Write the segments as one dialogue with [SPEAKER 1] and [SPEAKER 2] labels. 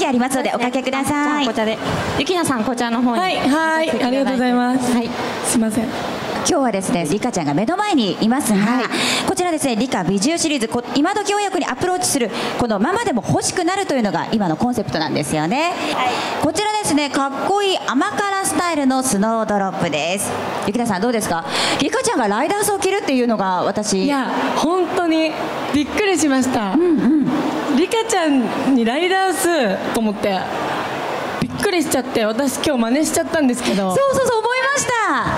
[SPEAKER 1] ありますのでおかけください。
[SPEAKER 2] こちらでゆきなさんこちらの方に。
[SPEAKER 3] はいはい、ありがとうございます。はい、すみません。
[SPEAKER 1] 今日はですね、リカちゃんが目の前にいますが、こちらですね、リカ美獣シリーズ、今時親子にアプローチするこのママでも欲しくなるというのが今のコンセプトなんですよね。こちらですね、かっこいい甘辛スタイルのスノードロップです。ゆきなさんどうですか？リカちゃんがライダースを着るっていうのが私、
[SPEAKER 3] いや本当にびっくりしました。リカちゃんにライダースと思ってびっくりしちゃって、私今日真似しちゃったんですけど。
[SPEAKER 1] そうそうそう思いました。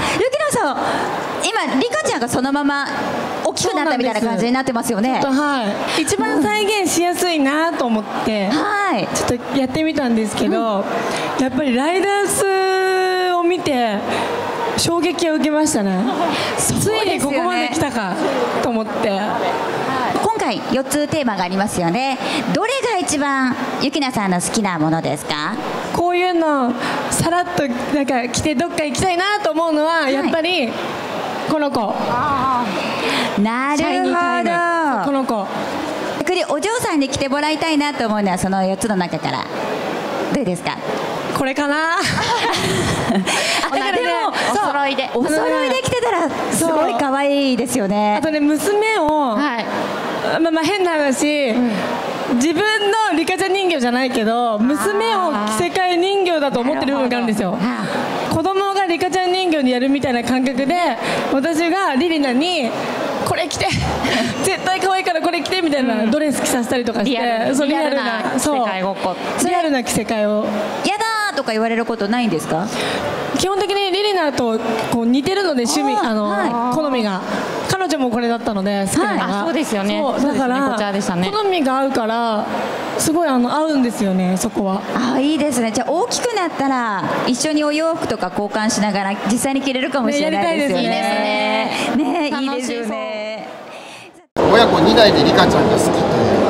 [SPEAKER 1] ゆきなさん、今リカちゃんがそのまま大きくなったみたいな感じになってますよね。
[SPEAKER 3] はい、一番再現しやすいなと思って、ちょっとやってみたんですけど、やっぱりライダースを見て衝撃を受けましたね。ついにここまで来たかと思って。
[SPEAKER 1] 今回4つテーマがありますよね。どれが一番ゆきなさんの好きなものですか？
[SPEAKER 3] こういうのさらっとなんか着てどっか行きたいなと思うのは、やっぱりこの子。
[SPEAKER 1] なるほど。
[SPEAKER 3] この子。
[SPEAKER 1] 逆にお嬢さんに着てもらいたいなと思うのはその4つの中からどれですか？
[SPEAKER 3] これかな。
[SPEAKER 1] でもお揃いで着てたらすごい可愛いですよね。
[SPEAKER 3] あとね、娘を変な話、自分のリカちゃん人形じゃないけど娘を着せ替え人形だと思ってる部分があるんですよ。子供がリカちゃん人形にやるみたいな感覚で、私がリリナにこれ着て絶対可愛いからこれ着てみたいなドレス着させたりとかして、リアルな着せ替えごっこ、リアルな着せ替えを。
[SPEAKER 1] やだーとか言われることないんですか？
[SPEAKER 3] 基本的にリリナとこう似てるので、趣味好みが。彼女もこれだったので好きなのが、
[SPEAKER 2] そうですよね。
[SPEAKER 3] だから好みが合うからすごい合うんですよね、そこは。
[SPEAKER 1] いいですね。じゃあ大きくなったら一緒にお洋服とか交換しながら実際に着れるかもしれないですよね。ね、いいですよね。
[SPEAKER 4] 親子2代でリカちゃんが好きという。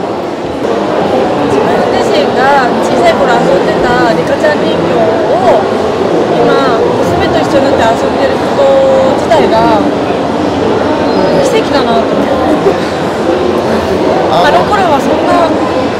[SPEAKER 5] 自分自身が小さい頃遊んでたリカちゃん人形を今娘と一緒になって遊んでること自体が奇跡だなと思って。あの頃はそんな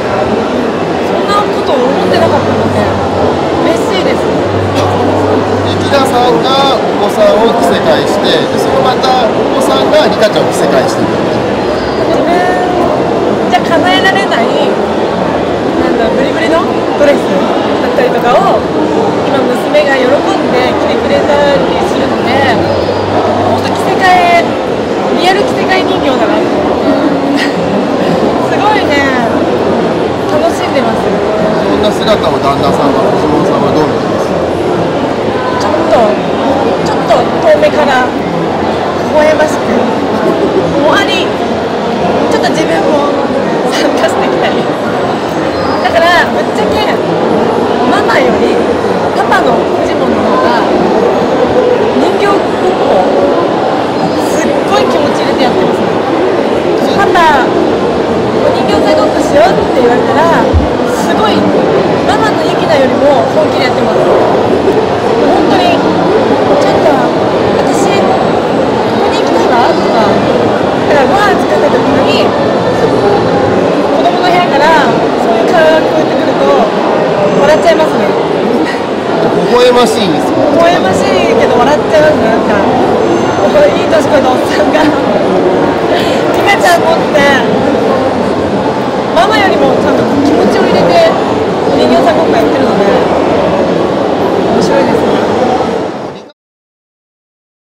[SPEAKER 5] ことを思ってなかったので嬉しいです。
[SPEAKER 4] ゆきなさんがお子さんを着せ替えして、そのまたお子さんがリカちゃんを着せ替えしている。
[SPEAKER 5] 自分じゃ叶えられないブリブリのドレスだったりとかを今娘が喜んで着てくれたりするので、本当着せ替え、リアル着せ替え人形だなと思って、すごいね、楽しんでます。
[SPEAKER 4] そんな姿を旦那さんが藤本さんはどう見てますか？
[SPEAKER 5] ちょっと遠目から微笑ましく、終わりちょっと自分も参加してきたり。だからぶっちゃけママよりパパのフジモンの方が人形ごっこすっごい気持ち入れてやってますね。パパお人形座ごっこしようって言われたらすごいママのゆきなよりも本気でやってます。本当にちょっと私ここに行きたいわとか、だからご飯作った時に子供の部屋からそういう会話が聞こえてくると笑っちゃいますね。
[SPEAKER 4] 微笑ましいですよ。
[SPEAKER 5] 微笑ましいけど笑っちゃいますね。なんかいい年こいたおっさんがリカちゃん持ってママよりもちゃんと気持ちを入れて人形さんごっこやってるので、